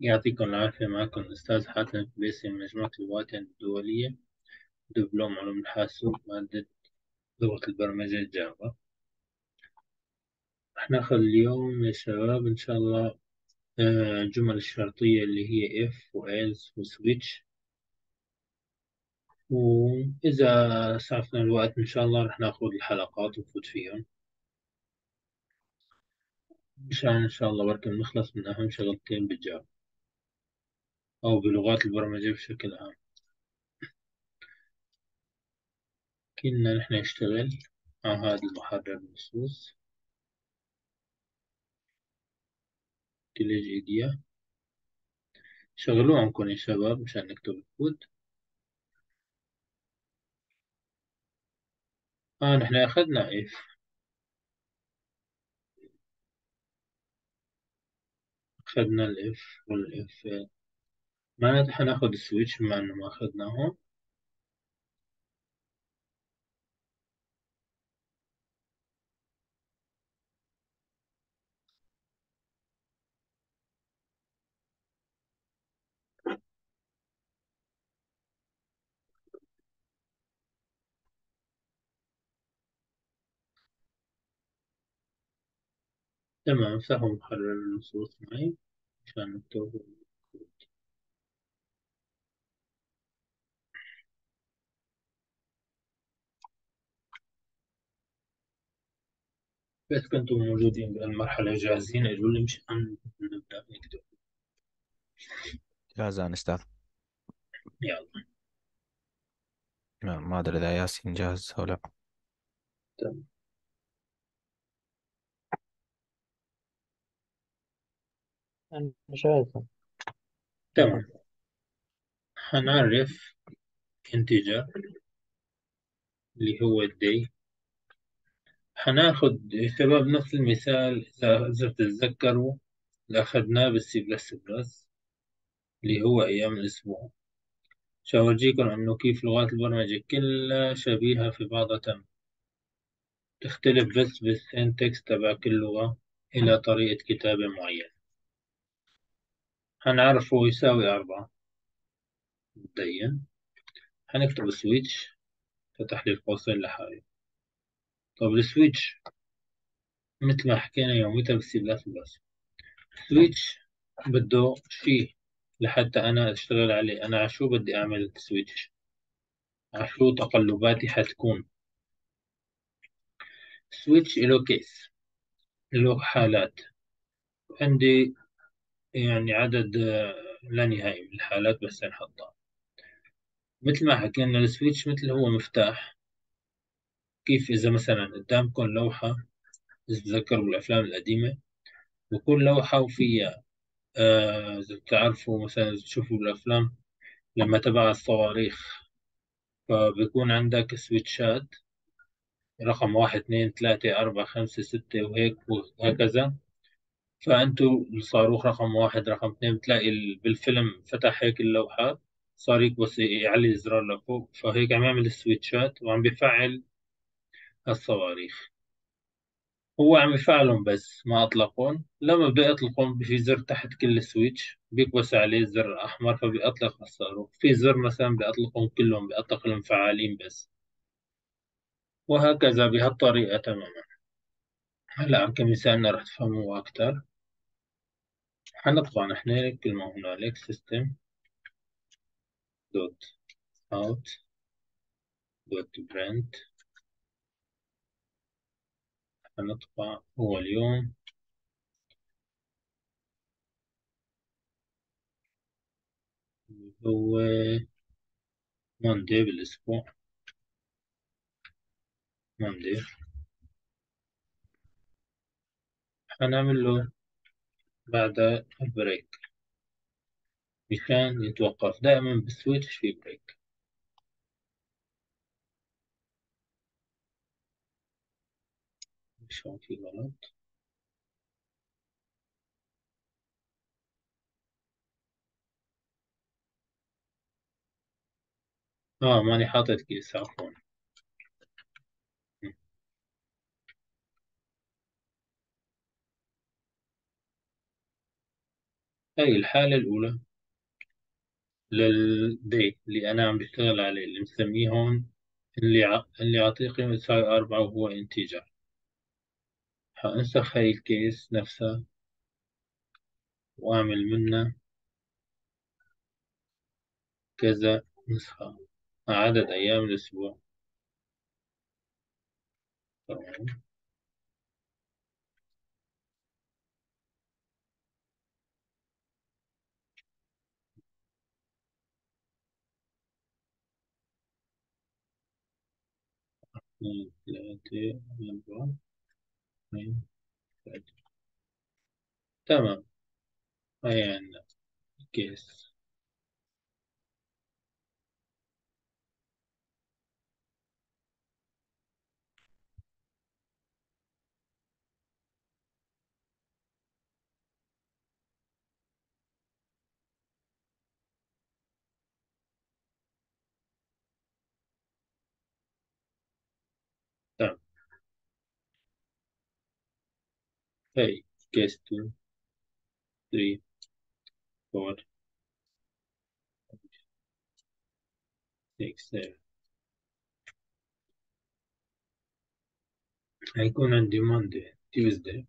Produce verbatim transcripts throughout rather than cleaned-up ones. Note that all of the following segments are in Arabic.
يعطيكم العافية. معكم الأستاذ حاتم باسم من مجموعة اللغات الدولية، دبلوم علوم الحاسوب، مادة لغة البرمجة جافا. رح ناخذ اليوم يا شباب إن شاء الله آه، الجمل الشرطية اللي هي if و else و switch. وإذا سعفنا الوقت إن شاء الله رح ناخذ الحلقات ونفوت فيهم، مشان إن شاء الله بركة نخلص من أهم شغلتين بالجافا أو بلغات البرمجة بشكل عام. كنا نحن نشتغل مع هذا المحرر النصوص كليج إيديا. شغلوه عنكم يا شباب مشان نكتب الكود. اه نحن أخذنا if، أخذنا الإف والإف، معناتها حناخد السويتش بما إنه ما أخذناه. تمام، افتحوا محرر النصوص معي مشان نكتب الكود. بس كنتم موجودين بهالمرحلة جاهزين، قالوا لي مشان نبدأ نكتب. جاهز يا أستاذ. يلا. ما ما أدري إذا ياسين جاهز أو لا. تمام. أنا مش عارف. تمام، حنعرف انتجر اللي هو الدي. حناخد يا شباب نفس المثال إذا إذا بتتذكروا اللي أخذناه بالسي بلس بلس اللي هو أيام الأسبوع. سأورجيكم أنه كيف لغات البرمجة كلها شبيهة في بعضها تمام، تختلف بس بالسينتكس تبع كل لغة إلى طريقة كتابة معينة. هنعرفه يساوي أربعة مبدئيا. هنكتب سويتش، فتح لي القوسين لحالي. طب السويتش مثل ما حكينا يوميتها بالسي بلس بلس، سويتش بده شيء لحتى أنا أشتغل عليه. أنا عشو بدي أعمل سويتش، عشو تقلباتي حتكون. سويتش له كيس، له حالات. عندي يعني عدد آه، لا نهائي من الحالات بس نحطها. مثل ما حكينا السويتش مثل هو مفتاح. كيف إذا مثلا قدامكم لوحة، إذا بتذكروا بالأفلام القديمة وكل لوحة وفيها آه، إذا بتعرفوا مثلا إذا بتشوفوا بالأفلام لما تبع الصواريخ، فبيكون عندك سويتشات رقم واحد اثنين ثلاثة أربعة خمسة ستة وهيك وهكذا. فأنتوا الصاروخ رقم واحد رقم اثنين بتلاقي ال- بالفيلم فتح هيك اللوحات، صار بس يعلي الزرار لفوق، فهيك عم يعمل السويتشات وعم بيفعل الصواريخ. هو عم يفعلهم بس ما أطلقهم. لما بدي أطلقهم في زر تحت كل سويتش بيكبس عليه زر أحمر فبيأطلق الصاروخ، في زر مثلا بيأطلقهم كلهم، بيأطلق المفعالين بس، وهكذا بهالطريقة تماما. هلا كمثالنا رح تفهموه أكثر. حنطبع نحن كلمة هنالك system دوت out دوت print. حنطبع هو اليوم، هو ماندي بالأسبوع، ماندي. حنعمل له بعد البريك مشان يتوقف. دائما بالسويتش في بريك. مش هون في غلط. اه ماني حاطط كيس، عفوا. هاي الحالة الأولى للدي اللي أنا عم بشتغل عليه، اللي مسميه هون اللي ع... اللي أعطيه قيمة تساوي أربعة وهو انتيجر. حأنسخ هاي الكيس نفسها وأعمل منها كذا نسخة مع عدد أيام الأسبوع. تمام. اثنين ثلاثة أربعة اثنين ثلاثة. تمام. هاي عندنا كيس. تمام. هاي كيس اثنين ثلاثة أربعة ستة سبعة. هيكون عندي ماندي تيوزداي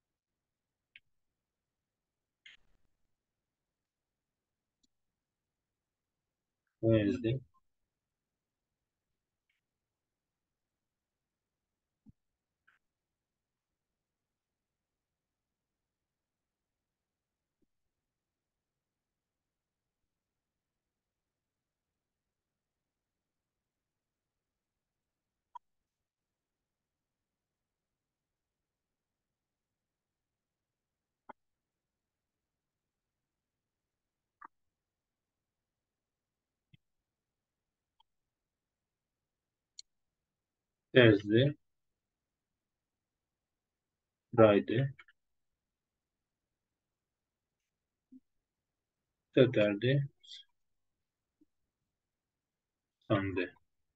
وينزداي ثيرزداي فرايداي ساترداي سانداي.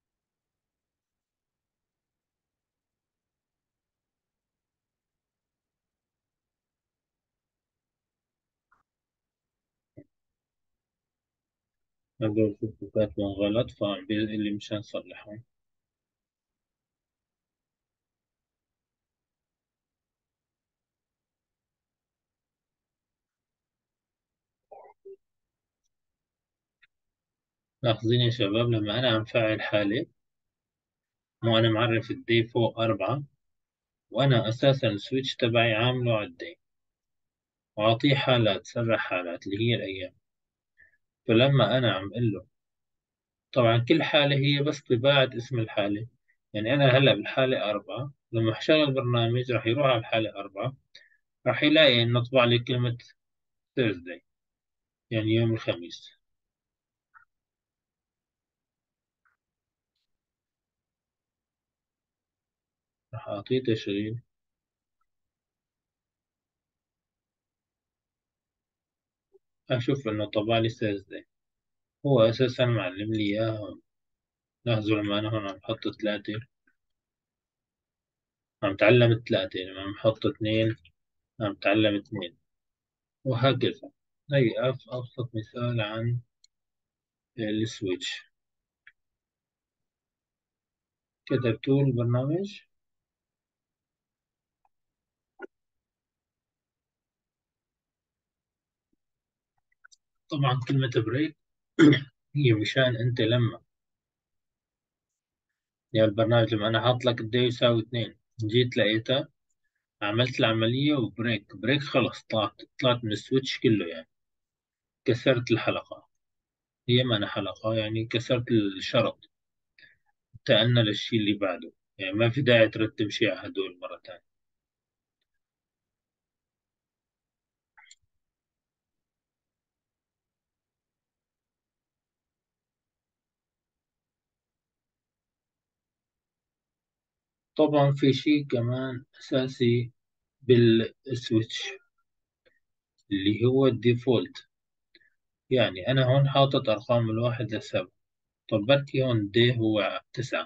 هدول شوفوا كاتبين غلط فاللي مشان نصلحهم. لاحظين يا شباب لما أنا عم فعل حالة، مو أنا معرف الدي فوق أربعة، وأنا أساسا السويتش تبعي عامله على الدي وأعطيه حالات، سبع حالات اللي هي الأيام. فلما أنا عم أقول له، طبعا كل حالة هي بس طباعة اسم الحالة. يعني أنا هلأ بالحالة أربعة، لما أشغل البرنامج راح يروح على الحالة أربعة، راح يلاقي إنه طبع لي كلمة Thursday، يعني يوم الخميس. راح أعطيه تشغيل، أشوف إنه طبع لي Thursday. هو أساسا معلم لي إياه هون. لاحظوا لما أنا هون عم بحط ثلاثة، عم تعلم ثلاثة، لما عم بحط اثنين عم تعلم اثنين، وهكذا. هي أف- أبسط مثال عن السويتش. كتبتوا البرنامج. طبعا كلمة بريك هي مشان أنت لما، يعني البرنامج لما أنا حاط لك الدي يساوي اثنين، جيت لقيتها، عملت العملية وبريك بريك، خلص طلعت طلعت من السويتش كله، يعني كسرت الحلقة. هي ما أنا حلقة، يعني كسرت الشرط، انتقلنا للشيء اللي بعده. يعني ما في داعي ترتب شيء على هدول مرة تانية. طبعا في شيء كمان أساسي بالسويتش اللي هو الديفولت. يعني أنا هون حاطط أرقام من واحد لسبعة، طب بركي هون دي هو تسعة،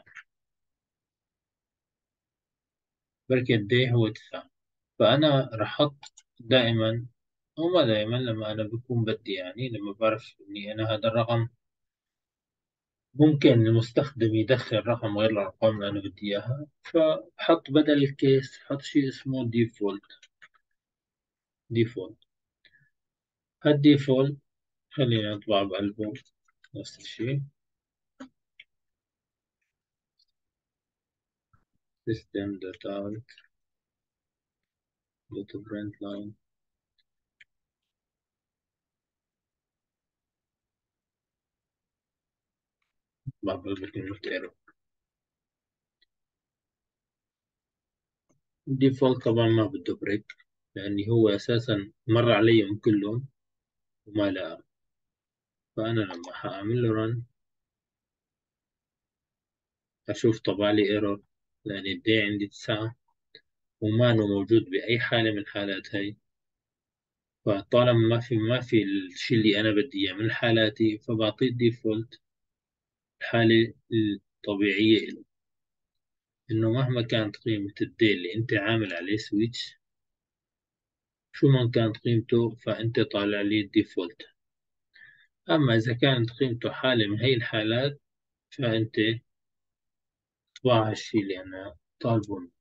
بركي الدي هو تسعة، فأنا رح أحط دائما هو دائما لما أنا بكون بدي، يعني لما بعرف إني أنا هذا الرقم ممكن المستخدم يدخل رقم غير الأرقام اللي أنا بدي إياها، فحط بدل الكيس حط شيء اسمه ديفولت. ديفولت هالديفولت خلينا نطبع بقلبه نفس الشيء. system dot out dot print line. طبع بقلب كلمة ايرور. الديفولت طبعا ما بده بريك، لأني هو أساسا مر عليهم كلهم وما لقى. فأنا لما حأعمل له run أشوف طبع لي ايرور، لأن الدي عندي تسعة وما إنه موجود بأي حالة من الحالات هاي. فطالما ما في ما في الشيء اللي أنا بدي إياه من حالاتي، فبعطيه الديفولت الحالة الطبيعية له، إنه مهما كانت قيمة الدي اللي أنت عامل عليه سويتش، شو ما كانت قيمته فأنت طالع لي الديفولت. أما إذا كانت قيمته حالة من هي الحالات فأنت طبع هالشيء اللي أنا طالبه منك.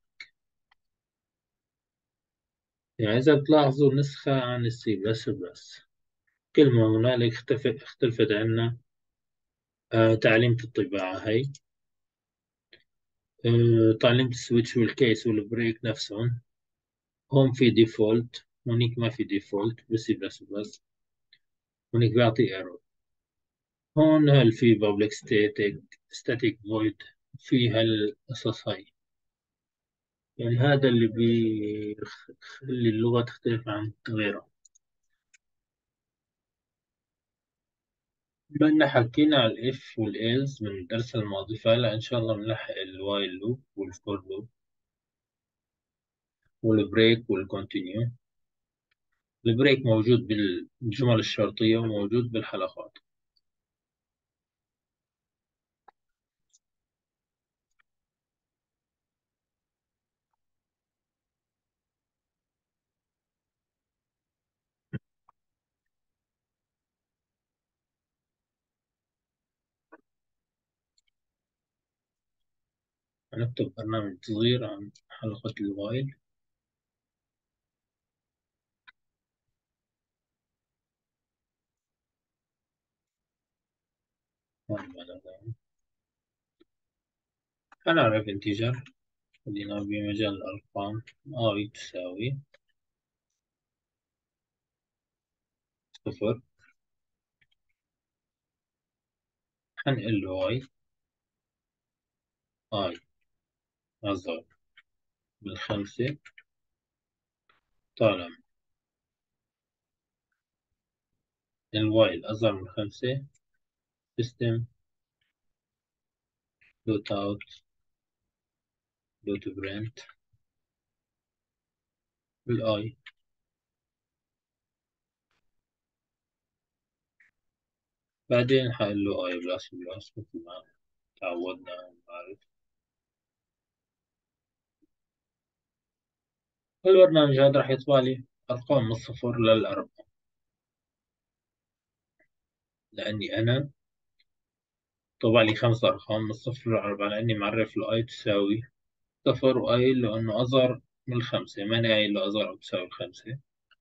يعني إذا بتلاحظوا نسخة عن السي بلس بلس، كل ما هنالك اختلفت اختلفت عنا آه تعليمة الطباعة هي، آه تعليمة السويتش والكيس والبريك نفسهم. هون في ديفولت، هونيك ما في ديفولت بالسي بلس بلس، هونيك بيعطي ايرور. هون هل في public static static void في هالقصص هاي. يعني هذا اللي بيخلي اللغة تختلف عن غيرها. بما حكينا على الإف والإلز من الدرس الماضي، فهلا إن شاء الله بنلحق الوايل لوب والفور لوب والبريك والكونتينيو. البريك موجود بالجمل الشرطية وموجود بالحلقات. هنكتب برنامج صغير عن حلقة الوايل. هنعرف انتجر، خلينا بمجال الأرقام i تساوي صفر. هنقل له y i أصغر من خمسة طالما الوايل أصغر من خمسة system dot out dot print الآي. بعدين حقول له i بلس بلس مثل ما تعودنا نعرف. البرنامج هذا راح يطبع لي أرقام من الصفر للأربعة، لأني أنا طبع لي خمس أرقام من الصفر للأربعة، لأني معرف الآي تساوي صفر وقايل له إنه أصغر من الخمسة، ماني قايل له أصغر أو تساوي الخمسة.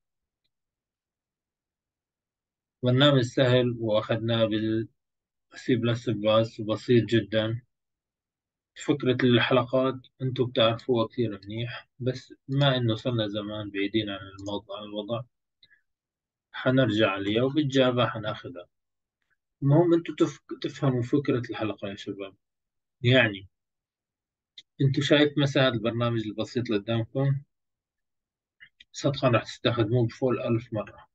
برنامج سهل وأخذناه بالسي بلس بلس وبسيط جدا. فكرة الحلقات أنتم بتعرفوها كثير منيح، بس ما إنه صرنا زمان بعيدين عن الموضوع الوضع، حنرجع عليها وبالجافا حناخذها. المهم أنتم تف... تفهموا فكرة الحلقة يا شباب. يعني أنتم شايف مثلا البرنامج البسيط اللي قدامكم، صدقا راح تستخدموه بفوق الألف مرة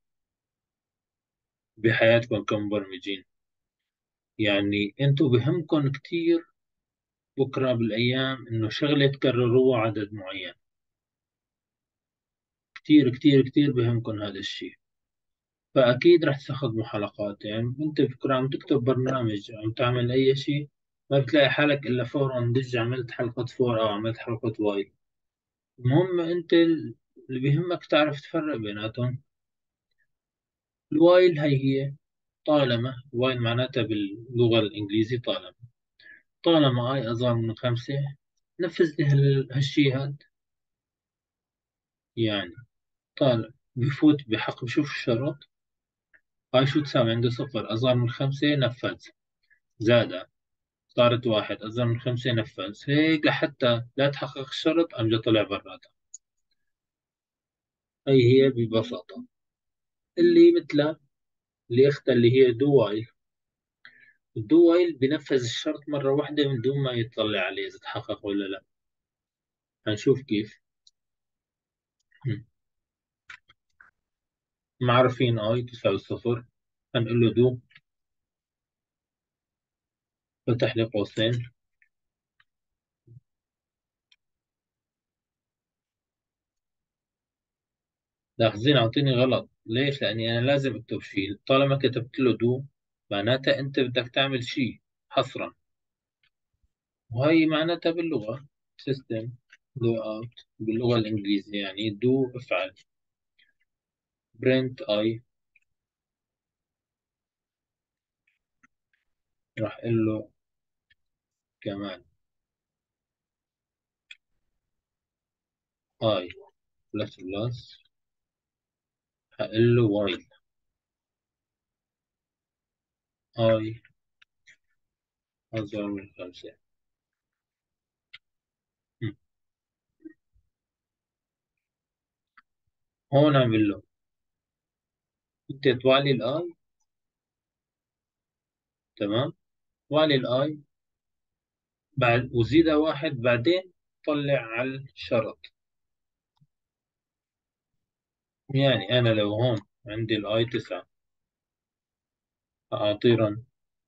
بحياتكم كمبرمجين. يعني أنتم بهمكم كثير بكرة بالأيام إنه شغلة تكرروها عدد معين. كثير كثير كثير بهمكم هذا الشيء. فأكيد رح تستخدموا حلقات. يعني أنت بكرة عم تكتب برنامج عم تعمل أي شيء، ما بتلاقي حالك إلا فورا دج عملت حلقة فور أو عملت حلقة واي. المهم أنت اللي بيهمك تعرف تفرق بيناتهم. الوايل هي هي طالما الوايل معناتها باللغة الإنجليزية طالما طالما اي أصغر من خمسة نفذ لي هال- هالشي هاد. يعني طالما بفوت بحق بشوف الشرط، هاي شو تساوي عنده صفر أصغر من خمسة نفذ، زادها صارت واحد أصغر من خمسة نفذ، هيك لحتى لا تحقق الشرط أم طلع براتها. هي هي ببساطة اللي مثلها اللي اختها اللي هي دو وايل. الدو وايل بنفذ الشرط مرة واحدة من دون ما يطلع عليه إذا تحقق ولا لا. هنشوف كيف. هم. معرفين اي تساوي صفر، هنقول له دو، فتح لي قوسين. لاحظين أعطيني غلط ليش؟ لأني أنا لازم أكتب شيء. طالما كتبت له دو معناتها أنت بدك تعمل شيء حصرا، وهي معناتها باللغة system do out باللغة الإنجليزية يعني do افعل. print I راح أقول له كمان I plus plus، هقول له while I أصغر من خمسة. هم. هون أعمل له أنت توالي الآي، تمام، توالي الآي بعد وزيدها واحد بعدين طلع على الشرط. يعني أنا لو هون عندي الآي تسعة أعطيه رن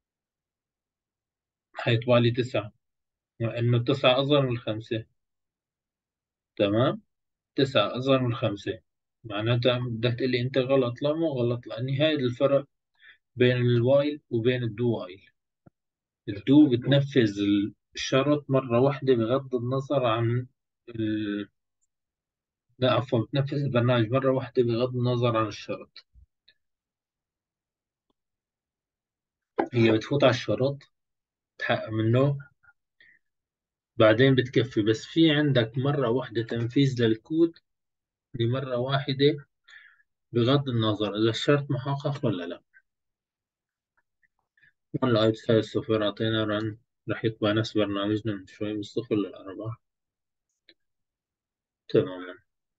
حيطبع لي تسعة، مع إنه تسعة أصغر من خمسة. تمام، تسعة أصغر من خمسة معناتها بدك تقول لي أنت غلط. لا مو غلط، لأني هاي الفرق بين الوايل وبين الدو وايل. الدو بتنفذ الشرط مرة واحدة بغض النظر عن ال... لا عفوا، بتنفذ البرنامج مرة واحدة بغض النظر عن الشرط. هي بتفوت على الشرط تحقق منه بعدين بتكفي، بس في عندك مرة واحدة تنفيذ للكود لمرة واحدة بغض النظر إذا الشرط محقق ولا لا. هون الآي تساوي الصفر، أعطينا رن راح يطبع نفس برنامجنا من شوي من الصفر للأربعة. تماما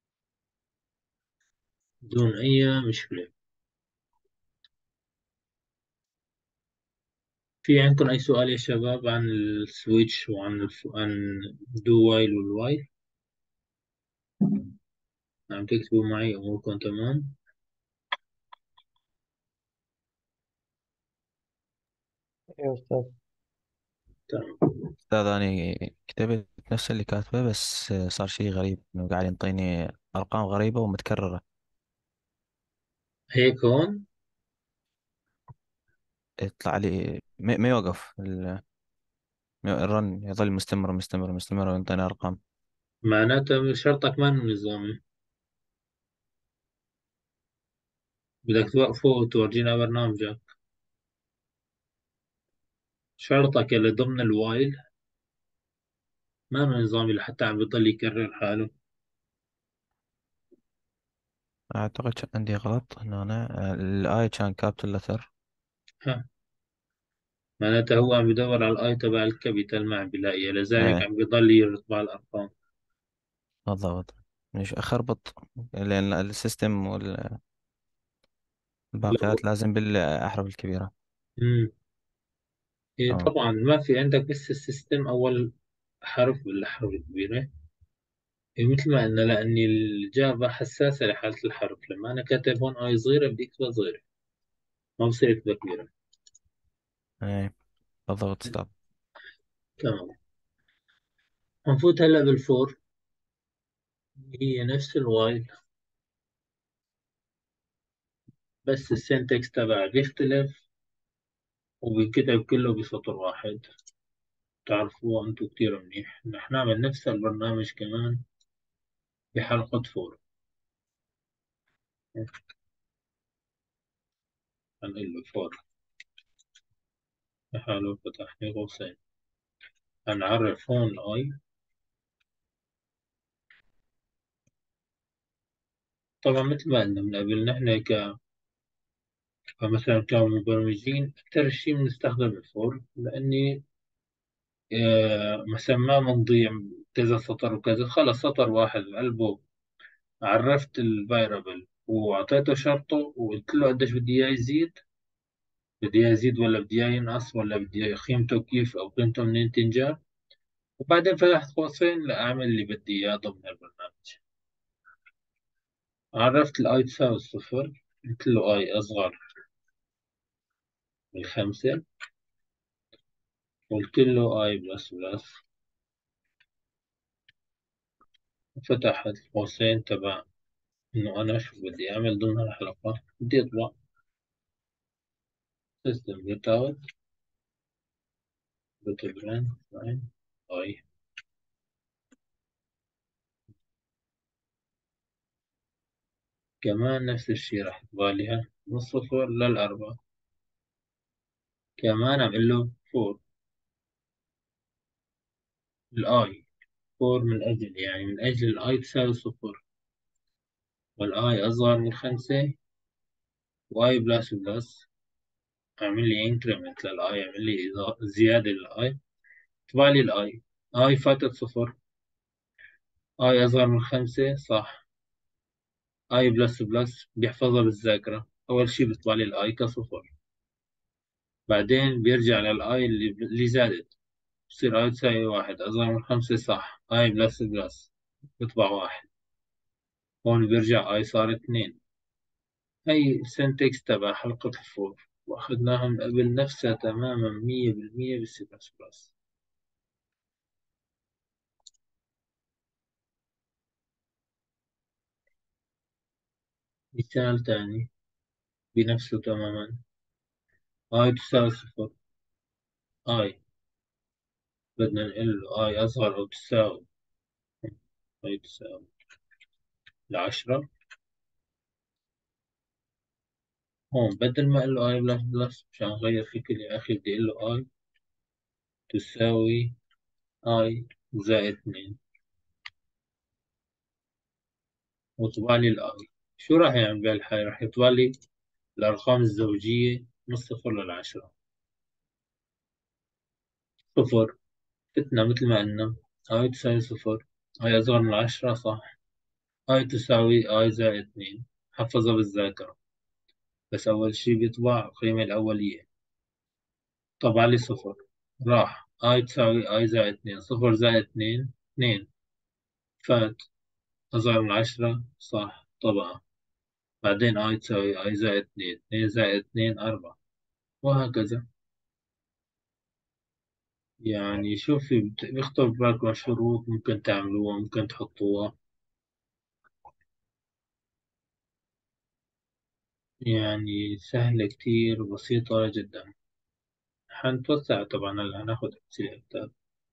بدون أي مشكلة. في عندكم أي سؤال يا شباب عن السويتش وعن الف... عن دو وايل والوايل؟ عم تكتبوا معي أموركم تمام؟ يا أستاذ. تمام. أستاذ أنا كتبت نفس اللي كاتبه، بس صار شيء غريب إنه قاعد ينطيني أرقام غريبة ومتكررة. هيك هون يطلع لي ما ما يوقف ال- ما- الرن يظل مستمر مستمر مستمر وينطيني أرقام. معناته شرطك ما نظامي، بدك توقفه وتورجينا برنامجك. شرطك اللي ضمن الوايل ما من نظامي لحتى عم بضل يكرر حاله. أعتقد ش- عندي غلط إنه أنا الآي كان كابيتال لتر. ها، معناته هو عم بدور على الاي تبع الكابيتال ما عم بلاقيها، لذلك إيه عم بضل يطبع الارقام. بالضبط، مش أخربط لأن السيستم لو والباقيات لازم بالأحرف الكبيرة. مم. إيه تمام. طبعا ما في عندك بس السيستم اول حرف بالاحرف الكبيره. إيه مثل ما قلنا لاني الجافا حساسه لحاله الحرف، لما انا كاتب هون اي صغيره بدي اكتبها صغيره، ما بصير اكتبها كبيره. إيه بالضبط أستاذ. تمام. هنفوت هلا بالفور، هي نفس الوايل بس السنتكس تبعها بيختلف وبينكتب كله بسطر واحد. تعرفوه أنتوا كتير منيح، نحن نعمل نفس البرنامج كمان بحلقة فور. هنقول له فور لحاله فتح لي قوسين. هنعرف هون اي. طبعا مثل ما قلنا من قبل نحن ك فمثلا كمبرمجين أكثر شيء بنستخدم الفور، لأني آه، مثلا ما بنضيع كذا سطر وكذا، خلص سطر واحد بقلبه عرفت الفاريبل وأعطيته شرطه وقلت له قديش بدي إياه يزيد، بدي إياه يزيد ولا بدي إياه ينقص ولا بدي إياه قيمته كيف أو قيمته منين تنجاب، وبعدين فتحت قوسين لأعمل اللي بدي إياه ضمن البرنامج. عرفت الآي تساوي صفر، قلت له آي أصغر من خمسة، قلت له آي بلس بلس، فتحت القوسين تبع إنه أنا شو بدي أعمل ضمن الحلقة، بدي أطبع سيستم دوت أوت دوت برين لاين آي. كمان نفس الشي راح يطبع من الصفر للأربعة. كمان أعمل له فور الآي، فور من أجل يعني من أجل الآي تساوي صفر والآي أصغر من خمسة، وآي بلس بلس أعمل لي انكريمنت للآي، أعمل لي إضا- زيادة للآي، طبع لي الآي. آي فاتت صفر، آي أصغر من خمسة صح، آي بلس بلس بيحفظها بالذاكرة، أول شي بيطبع لي الآي كصفر، بعدين بيرجع للآي اللي, اللي زادت، بصير آي تساوي واحد أصغر من خمسة صح، آي بلس بلس بيطبع واحد، هون بيرجع آي صار اثنين. هي السنتكس تبع حلقة الفور وأخذناها من قبل نفسها تماما مية بالمية بالسي بلس بلس. مثال تاني بنفسه تماما، آي تساوي صفر، آي بدنا نقول له آي أصغر أو تساوي، آي تساوي العشرة. هون بدل ما أقول له آي بلس بلس مشان أغير فكري يا أخي بدي أقول له آي تساوي آي زائد اثنين وطبع لي الآي. شو راح يعمل بهالحالة؟ راح يطبع لي الأرقام الزوجية من الصفر للعشرة. صفر فتنا مثل ما قلنا، آي تساوي صفر، آي أصغر من العشرة صح، آي تساوي آي زائد اثنين حفظها بالذاكرة، بس أول شي بيطبع القيمة الأولية، طبع لي صفر، راح آي تساوي آي زائد اثنين، صفر زائد اثنين اثنين، فات أصغر من عشرة صح طبعا، بعدين آي تساوي آي زائد اثنين، اثنين زائد اثنين أربعة، وهكذا. يعني شوفي بت- بيخطر ببالكم شروط ممكن تعملوها ممكن تحطوها، يعني سهلة كتير وبسيطة جدا. حنتوسع طبعا هلا هناخد أمثلة أكتر.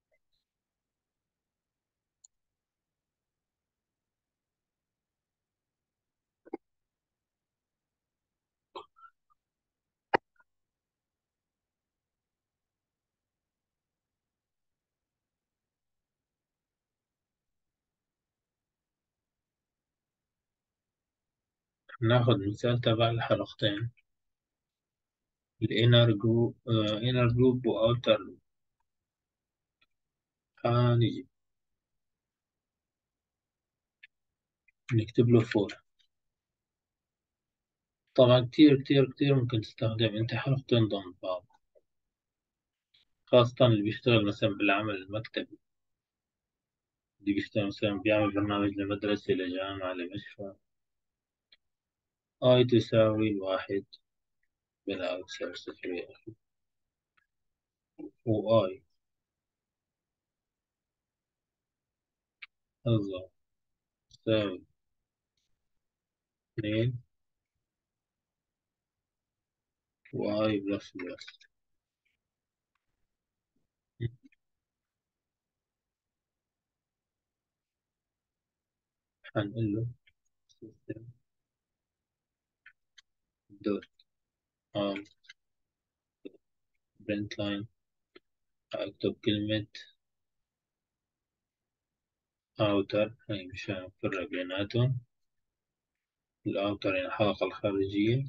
هناخد مثال تبع الحلقتين، الانر جروب انر جروب واوتر لوب. هنيجي نكتب له فور. طبعا كتير كتير كتير ممكن تستخدم انت حلقتين ضمن بعض، خاصة اللي بيشتغل مثلا بالعمل المكتبي، اللي بيشتغل مثلا بيعمل برنامج لمدرسة لجامعة لمشفى. اي تساوي الواحد بلا أو تساوي صفر يا أخي، واي أصغر تساوي اثنين، واي بلس بلس. هنقول له system دوت آه برنت لاين، أكتب كلمة أوتر، هي مشان أفرق بيناتهم. الأوتر يعني الحلقة الخارجية،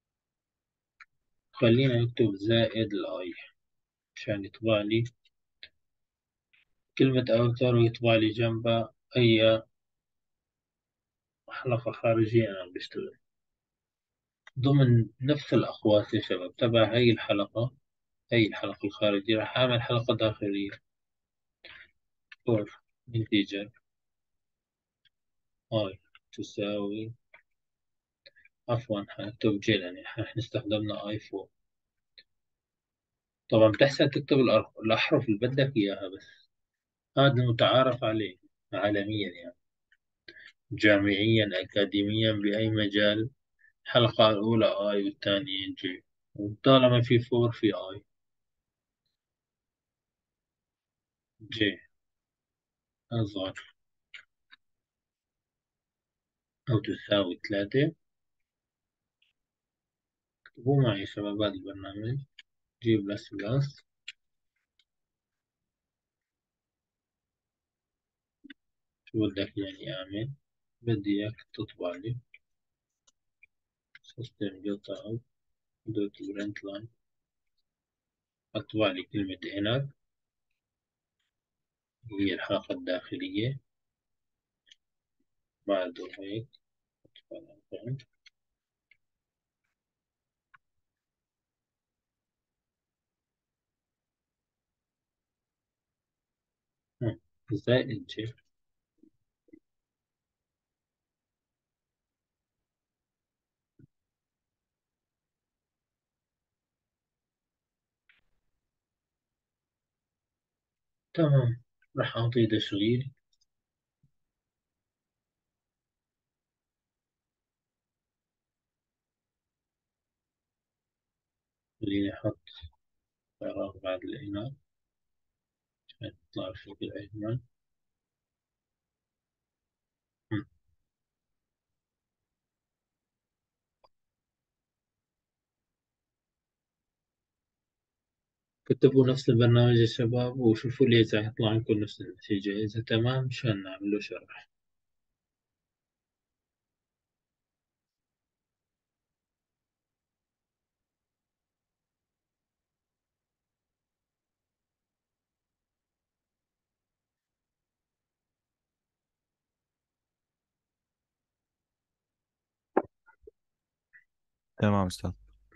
خلينا نكتب زائد الآي عشان يطبع لي كلمة أوتر ويطبع لي جنبها أي حلقة خارجية أنا بشتغل ضمن نفس الأقواس يا شباب تبع هاي الحلقة. هاي الحلقة الخارجية راح أعمل حلقة داخلية for integer I تساوي، عفوا هنكتب ج لأن احنا استخدمنا اي فور. طبعا بتحسن تكتب الأرق- الأحرف اللي بدك إياها، بس هذا المتعارف عليه عالميا يعني، جامعيا أكاديميا بأي مجال. الحلقة الأولى اي والثانية جي، وطالما في فور في اي. جي أصغر أو تساوي ثلاثة. اكتبوا معي يا شباب هذا البرنامج جي بلس بلس. شو بدك يعني أعمل؟ بدي إياك تطبع لي system dot out dot println، أطبع لي كلمة inner هي الحلقة الداخلية. بعده هيك زائد جي. تمام، راح أعطي تشغيل. خليني أحط فراغ بعد الإناء عشان يطلع الشكل أجمل. مم. كتبوا نفس البرنامج يا شباب وشوفوا لي إذا يطلع لكم نفس النتيجة. إذا تمام مشان نعمل له شرح. تمام أستاذ.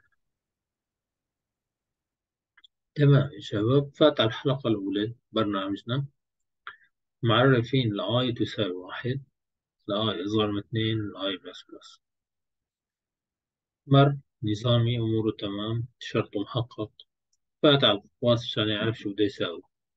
تمام يا شباب، فات على الحلقة الأولى برنامجنا. معرفين الآي تساوي واحد، الآي أصغر من اثنين، الآي بلس بلس. مر نظامي أموره تمام، شرطه محقق. فات على الخواص عشان يعرف شو بده يساوي.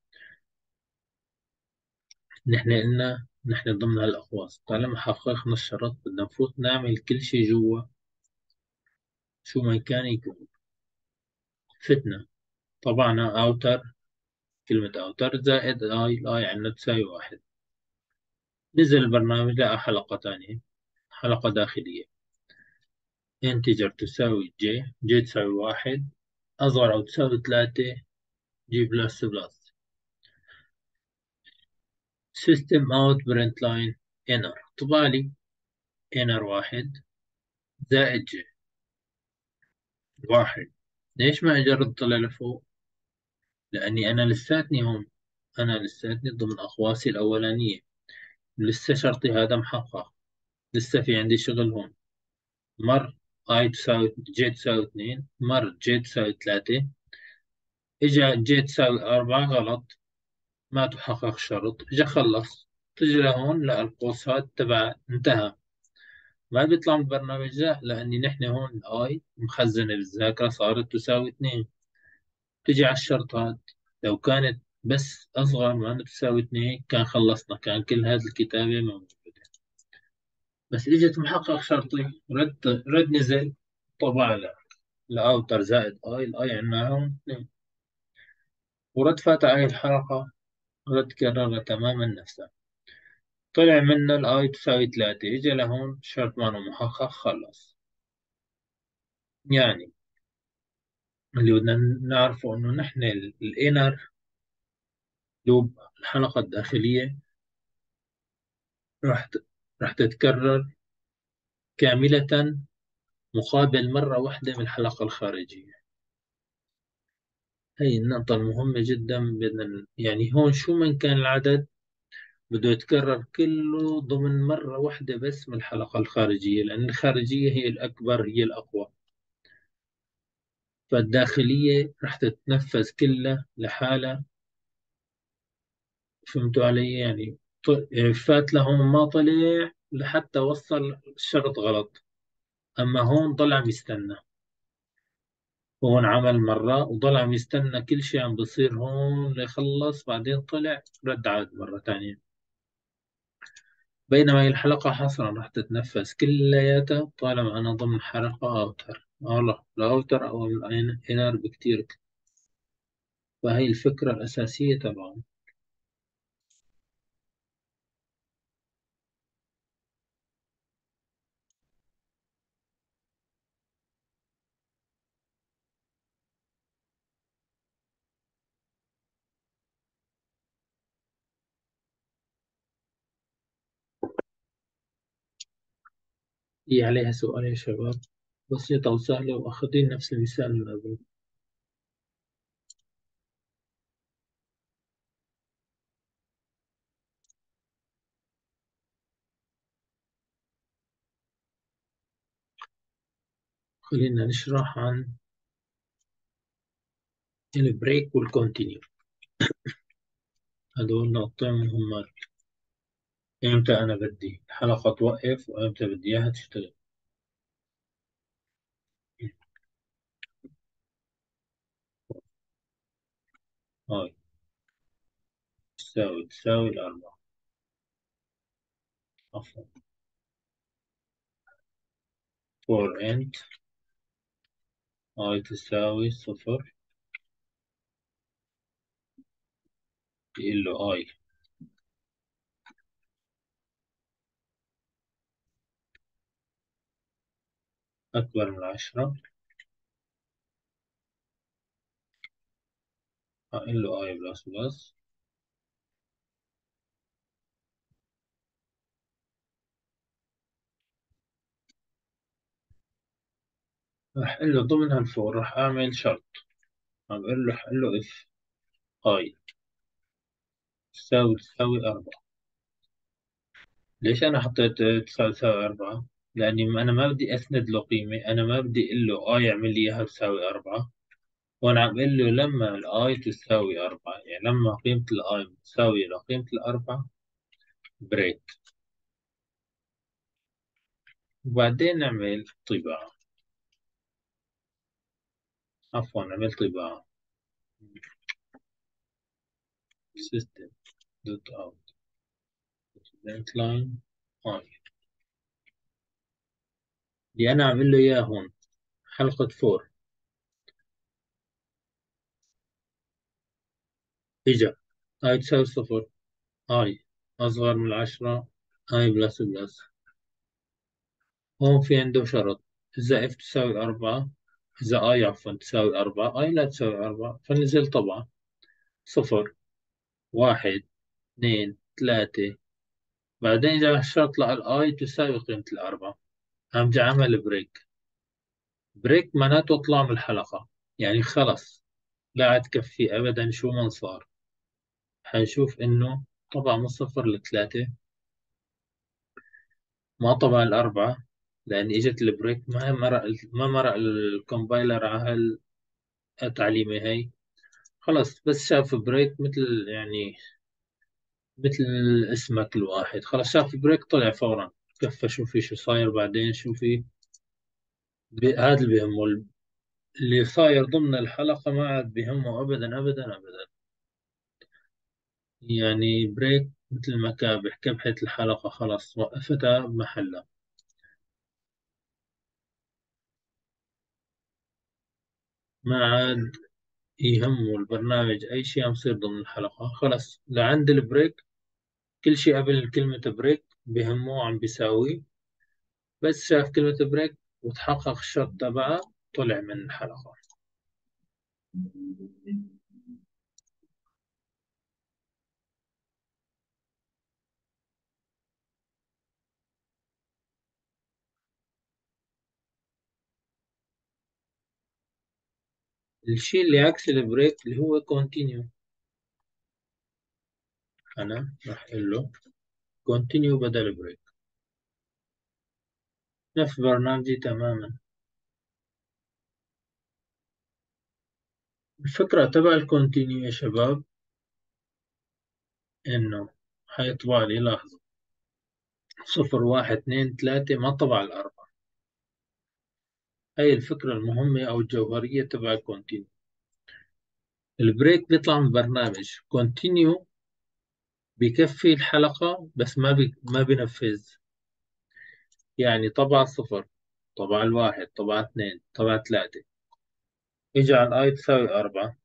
نحن قلنا نحن ضمن هالأقواس طالما حققنا الشرط بدنا نفوت نعمل كل شي جوا شو ما كان يكون. فتنا طبعنا أوتر، كلمة أوتر زائد آي، الآي عندنا تساوي واحد. نزل البرنامج لقى حلقة تانية، حلقة داخلية انتجر تساوي جي، جي تساوي واحد، أصغر أو تساوي ثلاثة، جي بلس بلس. system out print line inner، طبع لي inner واحد زائد جي واحد. ليش ما أجرب طلع لفوق؟ لأني أنا لساتني هون، أنا لساتني ضمن أقواسي الأولانية، لسه شرطي هذا محقق، لسه في عندي شغل هون. مر I تساوي ج تساوي اثنين، مر ج تساوي ثلاثة، إجا ج تساوي أربعة غلط، ما تحقق شرط، إجا خلص. تجي لهون لا القوس هاد تبع انتهى، ما بيطلع من البرنامج. لا، لأني نحن هون I مخزنة بالذاكرة صارت تساوي اثنين. تجي على الشرط هاد، لو كانت بس أصغر ما تساوي اثنين كان خلصنا، كان كل هذه الكتابة موجودة. بس إجت محقق شرطي، رد رد نزل، طبع له الأوتر زائد آي، الآي عندنا هون اثنين، ورد فات عليه الحلقة، رد كررها تماما نفسها. طلع منا الآي تساوي ثلاثة، إجا لهون شرط ما محقق خلص. يعني اللي بدنا نعرفه إنه نحن الإنر لوب، الحلقة الداخلية، راح ت- راح تتكرر كاملة مقابل مرة واحدة من الحلقة الخارجية. هي النقطة المهمة جدا. بدنا يعني هون شو من كان العدد بده يتكرر كله ضمن مرة واحدة بس من الحلقة الخارجية، لأن الخارجية هي الأكبر، هي الأقوى. فالداخلية راح تتنفذ كلها لحالها. فهمتوا علي؟ يعني ط- فات لهون ما طلع لحتى وصل الشرط غلط، أما هون ضل عم يستنى. هون عمل مرة وضل عم يستنى كل شيء عم بصير هون ليخلص، بعدين طلع رد عاد مرة تانية. بينما هي الحلقة حصرا راح تتنفذ كلياتها طالما أنا ضمن حلقة أوتر، أو لا الأوتر أو الإنر بكتير. فهي الفكرة الأساسية تبعهم. هي عليها سؤال يا شباب؟ بسيطة وسهلة وأخذين نفس المثال من قبل. خلينا نشرح عن البريك والكونتينيو. هدول نقطتين مهمات. إمتى أنا بدي الحلقة توقف وإمتى بدي إياها تشتغل. هاي تساوي تساوي الأربعة، عفوا فور إنت هاي تساوي صفر، تقول له هاي أكبر من عشرة، هقول له اي بلس بلس. راح اقول له ضمن هالفور راح اعمل شرط. عم بقول له حقول له اف اي تساوي تساوي أربعة. ليش أنا حطيت تساوي تساوي أربعة؟ لأني أنا ما بدي أسند له قيمة، أنا ما بدي أقول له اي اعمل لي إياها تساوي أربعة، وأنا عم بقول له لما الاي تساوي أربعة، يعني لما قيمة الاي تساوي لقيمة الأربعة بريك، وبعدين نعمل طباعة. عفوا نعمل طباعة system dot out line اي اللي أنا عامل له إياه هون حلقة فور. إجا اي تساوي صفر، اي أصغر من العشرة، اي بلس بلس. هون في عنده شرط، إذا اف تساوي أربعة، إذا اي عفوا تساوي أربعة، اي لا تساوي أربعة، فنزل طبعا صفر، واحد، اثنين، ثلاثة. بعدين جاء الشرط للآي تساوي قيمة الأربعة، قام جا عمل بريك. بريك معناته اطلع من الحلقة، يعني خلص لا عاد تكفي أبدا شو من صار. حنشوف إنه طبعا من صفر لثلاثة، ما طبع الأربعة، لأن إجت البريك ما مرق ما مرق الكومبايلر على هالتعليمة هي. خلص بس شاف بريك مثل يعني مثل اسمك الواحد، خلص شاف بريك طلع فورا كفى شوفي شو صاير بعدين شوفي. ب- هذا اللي بيهمه، اللي صاير ضمن الحلقة ما عاد بيهمه أبدا أبدا أبدا. يعني بريك مثل ما كان بيحكي بحيث الحلقة خلص وقفتها بمحلها، ما عاد يهمه البرنامج أي شيء عم يصير ضمن الحلقة. خلص لعند البريك كل شيء قبل كلمة بريك بهمه عم بيساوي، بس شاف كلمة بريك وتحقق الشرط تبعها طلع من الحلقة. الشيء اللي عكس البريك اللي هو كونتينيو. أنا راح أقول له كونتينيو بدل بريك، نفس برنامجي تماما. الفكرة تبع الكونتينيو يا شباب إنه حيطبع لي، لحظة، صفر واحد اثنين ثلاثة، ما طبع الأربعة. هاي الفكرة المهمة أو الجوهرية تبع الكونتينيو. البريك بيطلع من برنامج كونتينيو، بيكفي الحلقة بس ما بي ما بينفذ. يعني طبع صفر، طبع الواحد، طبع اثنين، طبع ثلاثة، اجعل اي تساوي أربعة،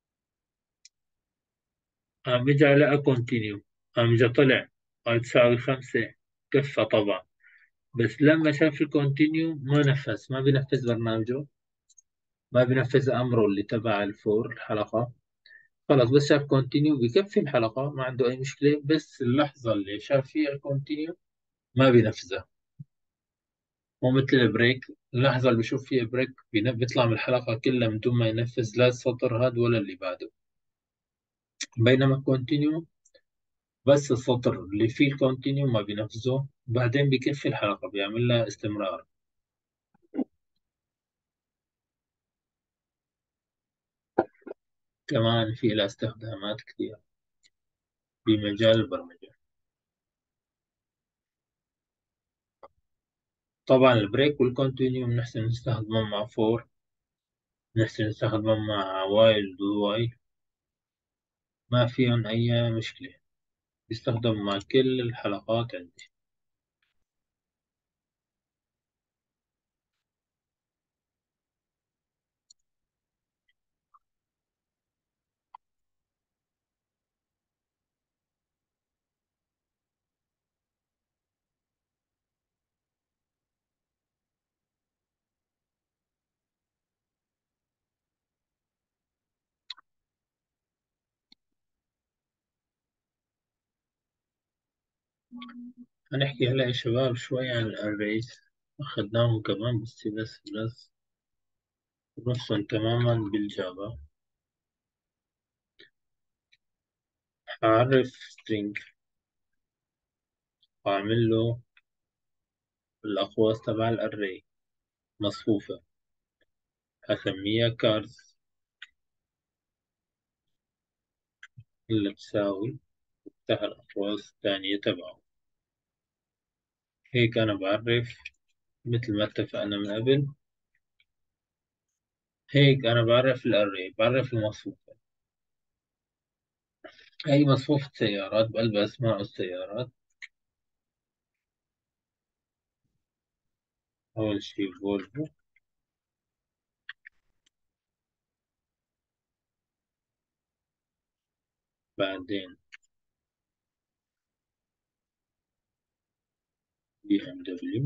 قام اجى لقى كونتينيو، قام اجى طلع اي تساوي خمسة، كفى طبعا. بس لما شاف الكونتينيو ما نفذ، ما بينفذ برنامجه، ما بينفذ أمره اللي تبع الفور الحلقة. خلاص بس شاف كونتينيو بكفي الحلقة، ما عنده أي مشكلة، بس اللحظة اللي شاف فيها الكونتينيو ما بينفذها. مو مثل البريك، اللحظة اللي بشوف فيها بريك بين- بيطلع من الحلقة كلها من دون ما ينفذ لا السطر هذا ولا اللي بعده. بينما كونتينيو بس السطر اللي فيه الكونتينيو ما بينفذه، بعدين بكفي الحلقة، بيعمل لها استمرار. كمان في لها استخدامات كثير بمجال البرمجة. طبعا البريك والكونتينيو بنحسن نستخدمهم مع فور، بنحسن نستخدمهم مع وايل ووايل، ما فيهم أي مشكلة، بيستخدموا مع كل الحلقات عندي. هنحكي هلا يا شباب شوي عن الأريز، أخذناهم كمان بس بس بس نفسهم تماما بالجافا. هعرف string وأعمل له الأقواس تبع الأري مصفوفة، هسميها كارز اللي بتساوي تحت الأقواس الثانية تبعه. هيك أنا بعرف مثل ما اتفقنا من قبل، هيك أنا بعرف الأري، بعرف المصفوفة. أي مصفوفة سيارات بقلب أسماء السيارات. أول شي فولفو، بعدين بي ام دبليو،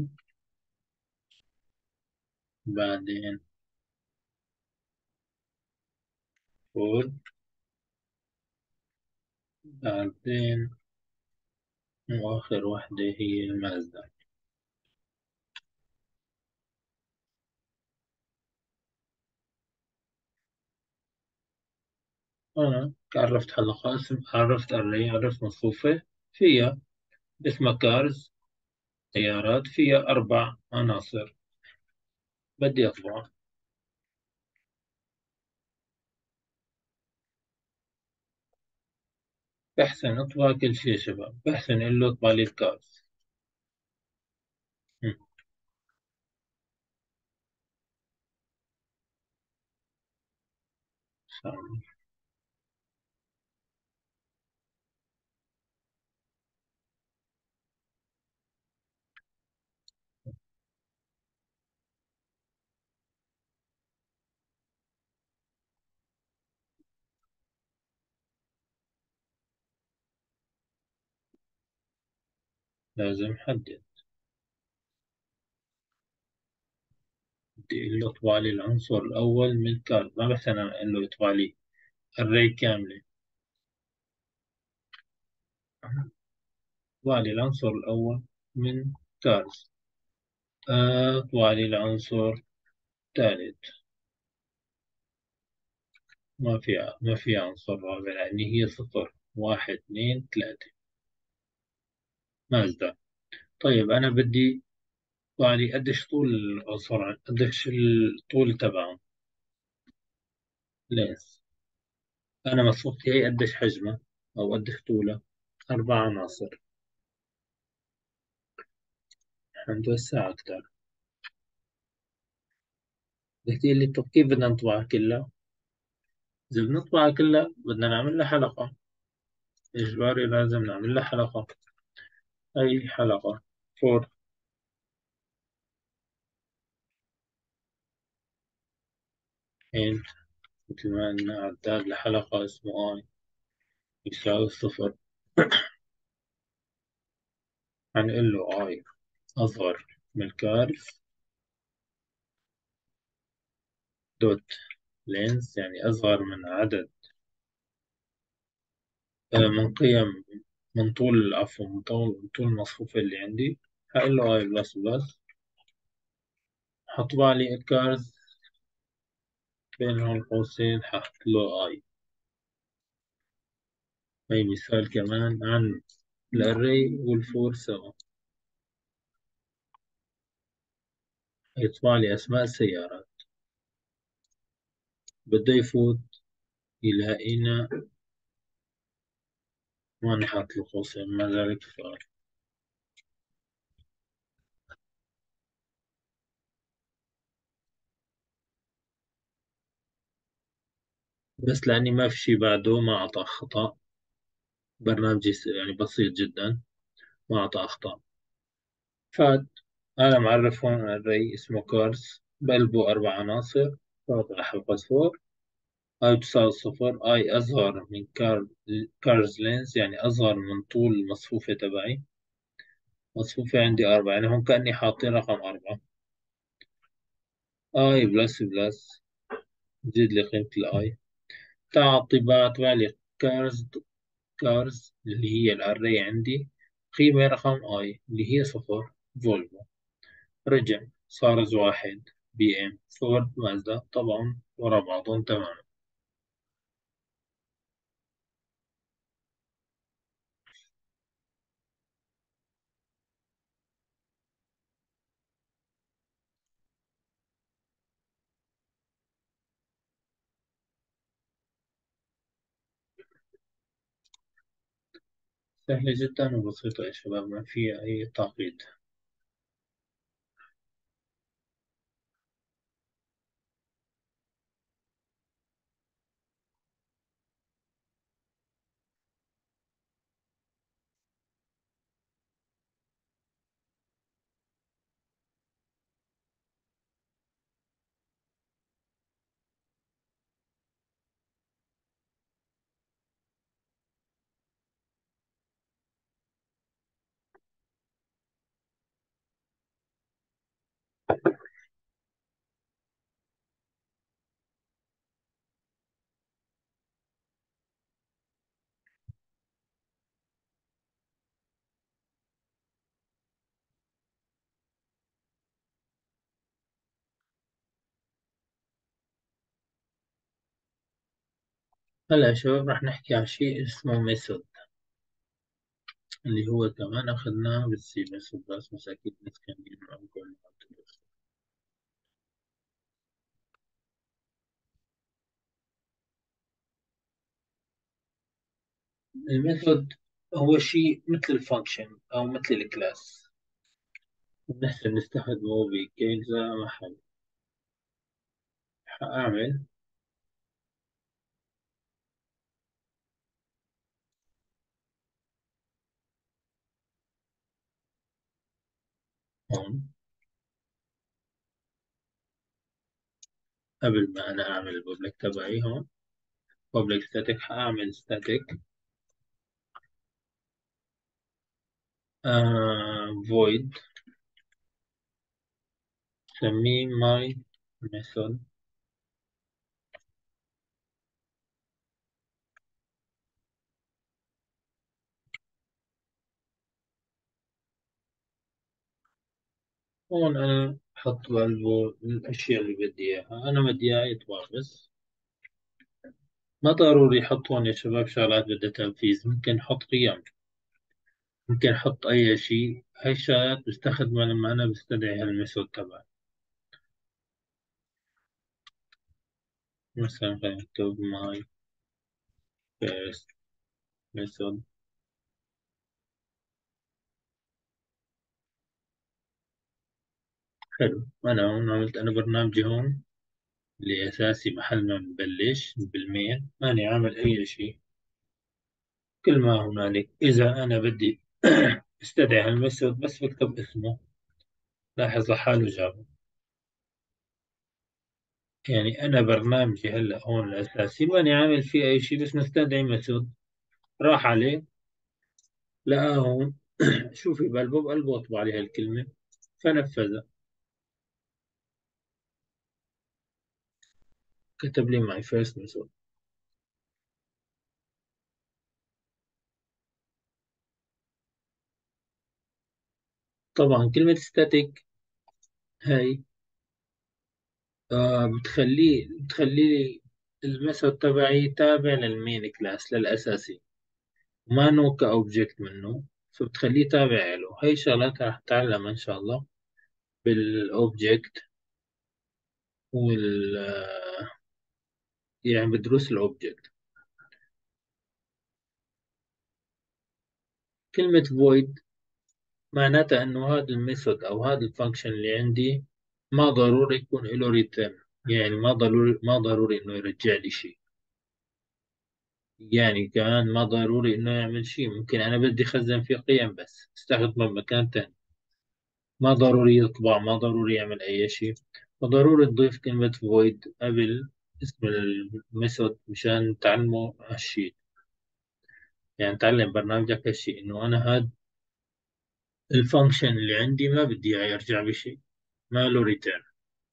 بعدين فورد، بعدين وآخر واحدة هي المازدا. أنا عرفت حلقة اسم، عرفت أري، عرفت مصفوفة فيها اسمها كارز سيارات، فيها أربع عناصر بدي أطبع. بحسن أطبع كل شيء يا شباب، بحسن إله أطبع لي الكارز. هم، ثاني. لازم حدد بدي أقول له اطبع لي العنصر الأول من كارد، ما بس أنا أقول له اطبع لي الري كاملة. اطبع لي العنصر الأول من كارز، اطبع لي العنصر الثالث. ما في ما في عنصر رابع لأن هي صفر واحد اثنين ثلاثة مازدا. طيب أنا بدي اطبع لي قديش طول العنصر، قديش الطول تبعه لينس. أنا مصفوفتي هي قديش حجمه أو قديش طوله، أربع عناصر. هندوسها أكتر. بدك تقول لي طب كيف بدنا نطبعها كلها؟ إذا بنطبعها كلها بدنا نعمل لها حلقة، إجباري لازم نعمل لها حلقة. أي حلقة فور إن، مثل ما قلنا عداد لحلقة اسمه I يساوي صفر. هنقول له I أصغر من الكارث دوت لينس، يعني أصغر من عدد آه، من قيم، من طول عفوا من طول من طول المصفوفة اللي عندي. هقول له I بلس بلس، هطبع لي الكارز بين هون قوسين، هحط له I. هي مثال كمان عن الأري والفور سوا. يطبع لي أسماء السيارات، بده يفوت يلاقينا ما نحط له قوسين، ما ذلك سؤال. بس لأني ما في شي بعده ما أعطى خطأ، برنامجي س- يعني بسيط جدا، ما أعطى أخطاء. فات أنا معرف هون الري اسمه كارز، بقلبه أربع عناصر. فات على حلقة فور، أي تساوي صفر، أي أصغر من كار كارز لينز، يعني أصغر من طول المصفوفة تبعي. مصفوفة عندي أربعة، يعني هون كأني حاطين رقم أربعة. أي بلس بلس، زيد لي قيمة الأي. تعطي بقى تبع لي كارز، كارز اللي هي الأري عندي، قيمة رقم أي اللي هي صفر. فولفو، رجع صار واحد. بي إم، فورد، مازدا، طبعا ورا بعضهم تماما. سهلة جدا وبسيطة يا شباب، ما فيها أي تعقيد. هلا يا شباب راح نحكي عن شيء اسمه ميثود، اللي هو كمان أخذناه بالسي ميثود، بس بس أكيد ناس كاملين معكم. الميثود هو شيء مثل الفانكشن أو مثل الكلاس، نحن نستخدمه بكذا محل. أعمل هون قبل ما أنا أعمل البوبليك تبعي هون بوبليك ستاتيك، هأعمل ستاتيك آه void، سميه ماي ميثود. هون أنا بحط بقلبه الأشياء اللي بدي إياها، أنا بدي إياه يطبع بس. ما ضروري يحط هون يا شباب شغلات بدها تنفيذ، ممكن أحط قيم، ممكن أحط أي شيء. هاي الشغلات بستخدمها لما أنا بستدعي هالميثود تبعي. مثلا خلينا نكتب ماي فيرست ميثود. حلو، أنا هون عملت أنا برنامجي هون اللي أساسي محل ما نبلش بالمين، ماني عامل أي شيء. كل ما هنالك إذا أنا بدي استدعي هالميثود بس بكتب اسمه، لاحظ لحاله جابه. يعني أنا برنامجي هلا هون الأساسي ماني عامل فيه أي شيء، بس مستدعي ميثود، راح عليه لقاه هون شوفي بقلبه بقلبه اطبع عليه هالكلمة فنفذها، كتب لي معي فيرست ميثود. طبعا كلمة static هاي آه بتخليه بتخلي لي الميثود تبعي تابع للمين كلاس للأساسي، ما نو كأوبجكت منه، فبتخليه تابع له. هاي شغلات راح تتعلم إن شاء الله بالأوبجكت وال آه، يعني بدروس الأوبجكت. كلمة void معناتها إنه هذا الميثود أو هذا الفانكشن اللي عندي ما ضروري يكون له ريتيرن، يعني ما ضروري ما ضروري إنه يرجع لي شيء. يعني كمان ما ضروري إنه يعمل شيء، ممكن أنا بدي أخزن فيه قيم بس استخدمه بمكان تاني. ما ضروري يطبع، ما ضروري يعمل أي شيء. وضروري تضيف كلمة void قبل اسم الميثود مشان تعلمه هالشيء، يعني تعلم برنامجك هالشيء إنه أنا هاد الفانكشن اللي عندي ما بدي إياه يرجع بشيء، ما له ريتيرن.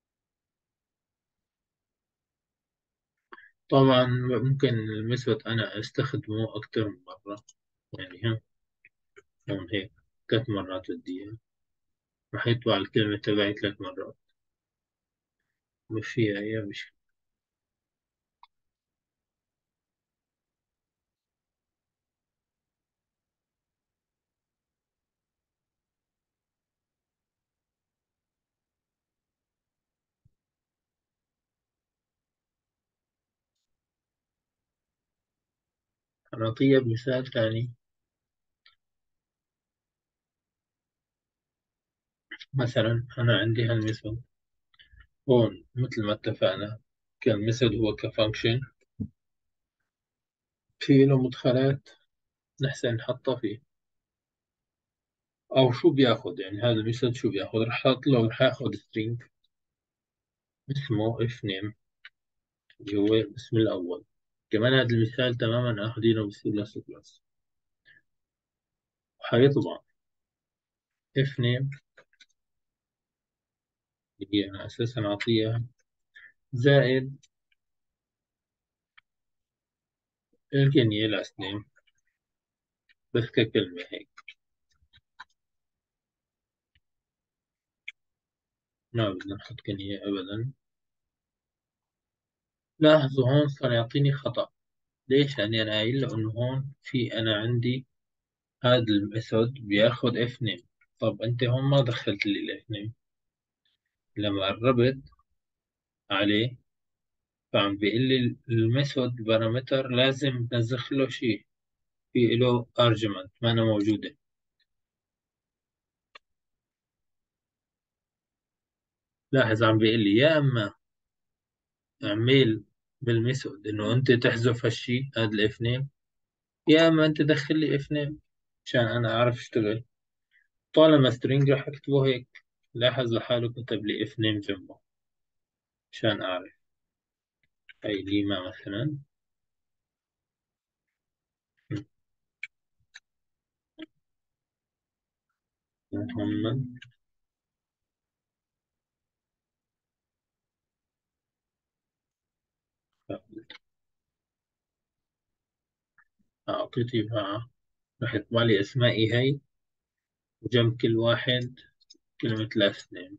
طبعا ممكن الميثود أنا أستخدمه أكثر من مرة، يعني هم هون هيك ثلاث مرات بدي إياه، راح يطبع الكلمة تبعي ثلاث مرات، مش فيها أي مشكلة. نعطيها بمثال ثاني. مثلا أنا عندي هالميثود هون مثل ما اتفقنا، كالميثود هو كفانكشن في له مدخلات نحسن نحطها فيه، أو شو بياخد. يعني هذا الميثود شو بياخد، رح أحط له رح ياخد string اسمه if name اللي هو الاسم الأول. كمان هذا المثال تماما أخذينه بالسي بلس بلس، وحيطبع if name اللي هي أنا أساسا أعطيها زائد الكنية last name بس ككلمة هيك، ما بدنا نحط كنية أبدا. لاحظوا هون صار يعطيني خطأ. ليش؟ لأني أنا قايل له إنه هون في أنا عندي هذا الميثود بياخد if name. طب أنت هون ما دخلت لي ال if name، لما قربت عليه فعم بيقول لي الميثود بارامتر لازم تنزخ له شيء، في له argument ما أنا موجودة. لاحظ عم بيقول لي يا اما اعمل بالميثود انه انت تحذف هالشيء هذا الاف نيم، يا اما انت دخل لي اف نيم عشان انا اعرف اشتغل. طالما سترينج راح اكتبه هيك. لاحظ لحاله كتب لي اف نيم جنبه عشان اعرف. هاي ليما مثلا، محمد أعطيه تباعة، راح يطبع لي أسمائي هاي، وجنب كل واحد كلمة لاست نيم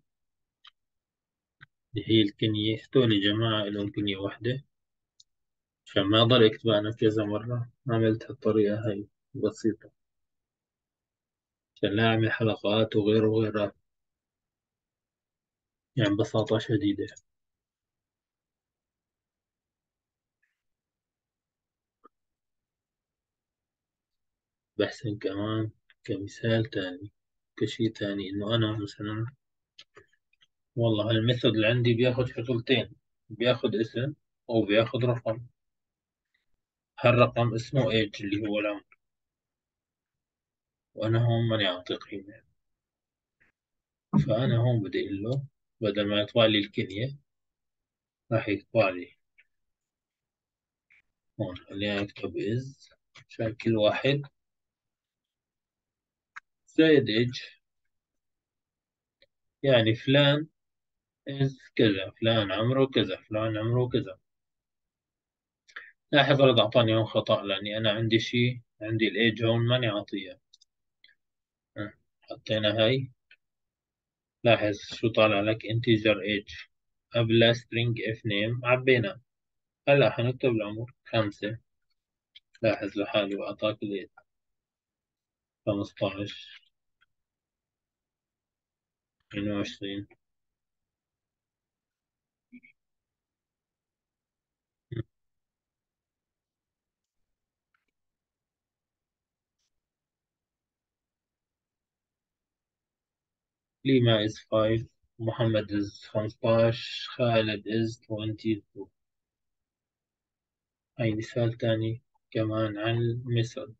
اللي هي الكنية. هذول جماعة لهم كنية واحدة، عشان ما أضل أكتب أنا كذا مرة عملت هالطريقة هاي بسيطة، عشان لا أعمل حلقات وغيره وغيره، يعني ببساطة شديدة. بحسن كمان كمثال تاني، كشي تاني، إنه أنا مثلا والله الميثود اللي عندي بياخد شغلتين، بياخد اسم أو بياخد رقم. هالرقم اسمه age اللي هو العمر، وأنا هون ماني أعطي قيمة. فأنا هون بدي أقول له بدل ما يطبع لي الكلية راح يطبع لي هون، خلينا نكتب is عشان كل واحد زائد age، يعني فلان is كذا، فلان عمره كذا، فلان عمره كذا. لاحظ رد أعطاني هون خطأ، لأني أنا عندي شيء، عندي الإيج هون ماني عاطيه. أه، حطينا هاي. لاحظ شو طالع لك integer age قبل string if name عبينا. هلا حنكتب العمر خمسة. لاحظ لحالي وأعطاك الإيج خمسطعش، اثنين وعشرين. ليما is five، محمد is خمسطعش، خالد is twenty-two. هاي مثال تاني كمان عن المثل.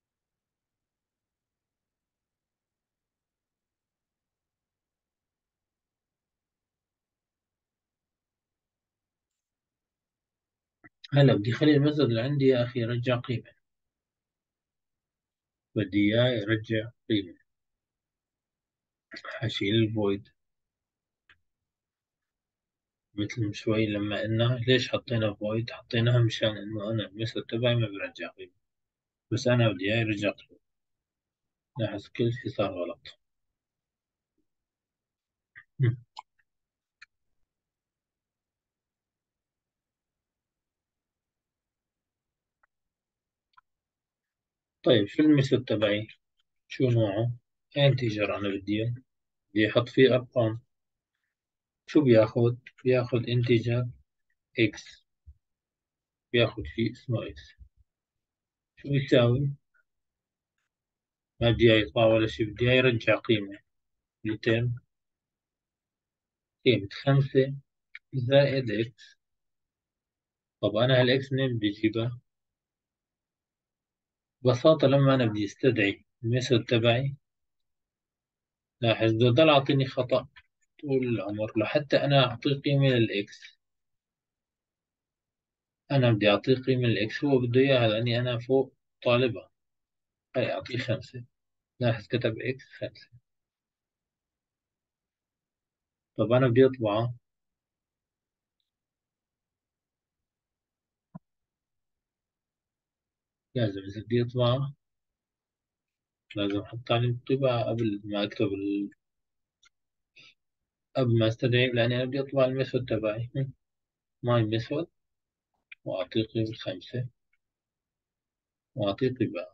هلا بدي أخلي المثل اللي عندي يا أخي يرجع قيمة، بدي إياه يرجع قيمة. حشيل الفويد مثل من شوي لما قلنا ليش حطينا فويد، حطيناها مشان إنه أنا المثل تبعي ما برجع قيمة، بس أنا بدي إياه يرجع قيمة. لاحظ كل شي صار غلط. طيب شو المثل تبعي؟ شو نوعه؟ انتجر أنا بدي إياه، بدي أحط فيه أرقام. شو بياخد؟ بياخد انتجر إكس، بياخد شيء اسمه إكس. شو يساوي؟ ما بدي إياه يطبع ولا شيء، بدي إياه يرجع قيمة. ميتين، قيمة خمسة زائد إكس. طب أنا هالإكس منين بدي أجيبها؟ ببساطة لما أنا بدي أستدعي الميثود تبعي، لاحظ بده ضل أعطيني خطأ طول العمر لحتى أنا أعطيه قيمة للإكس. أنا بدي أعطيه قيمة للإكس، هو بده إياها لأني أنا فوق طالبها. هي أعطيه خمسة. لاحظ كتب إكس خمسة. طب أنا بدي أطبعه، لازم إذا بدي أطبعه لازم أحط عليه الطباعة قبل ما أكتب ال... قبل ما أستدعي، لأني أنا بدي أطبع الميثود تبعي ماي ميثود، وأعطيه قيمة خمسة، وأعطيه طباعة.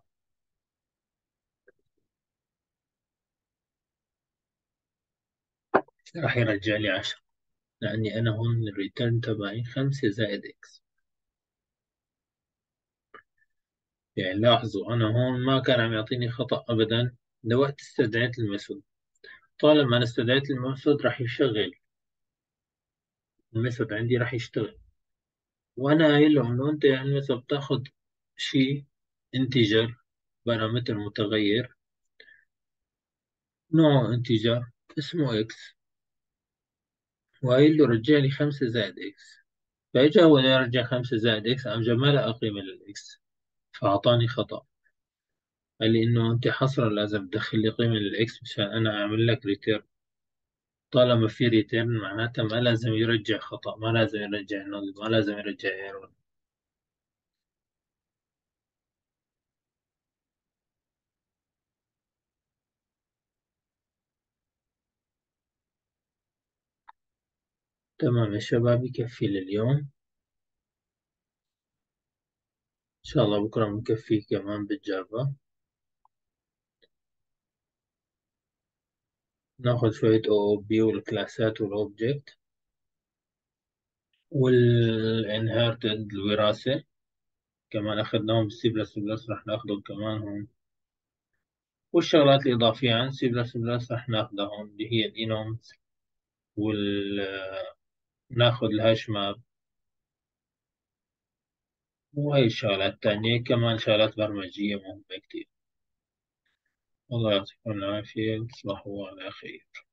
راح يرجع لي عشرة، لأني أنا هون الريتيرن تبعي خمسة زائد إكس. يعني لاحظوا أنا هون ما كان عم يعطيني خطأ أبدا لوقت استدعيت الميثود. طالما أنا استدعيت الميثود راح يشغل الميثود عندي، راح يشتغل. وأنا قايل له إنه أنت يعني الميثود بتاخد شيء انتجر، بارامتر متغير نوعه انتجر اسمه إكس، وقايل له رجع لي خمسة زائد إكس. فإجا هو يرجع خمسة زائد إكس، أم ما لقى قيمة للإكس فأعطاني خطأ. قال لي إنه أنت حصرا لازم تدخل لي قيمة للإكس مشان أنا أعمل لك ريتيرن. طالما في ريتيرن معناتها ما لازم يرجع خطأ، ما لازم يرجع نل، ما لازم يرجع ايرور. تمام يا شباب، يكفي لليوم. إن شاء الله بكرة بنكفي كمان بالجافا. ناخذ شوية او او بي والكلاسات والاوبجكت والانهيرتد الوراثة، كمان أخذناهم بالسي بلس بلس، رح ناخذهم كمان هون. والشغلات الإضافية عن سي بلس بلس رح ناخذها هون، اللي هي الإينومز وال ناخذ الهاش ماب، وهي الشغلات التانية كمان شغلات برمجية مهمة كتير. الله يعطيكم العافية، تصبحوا على خير.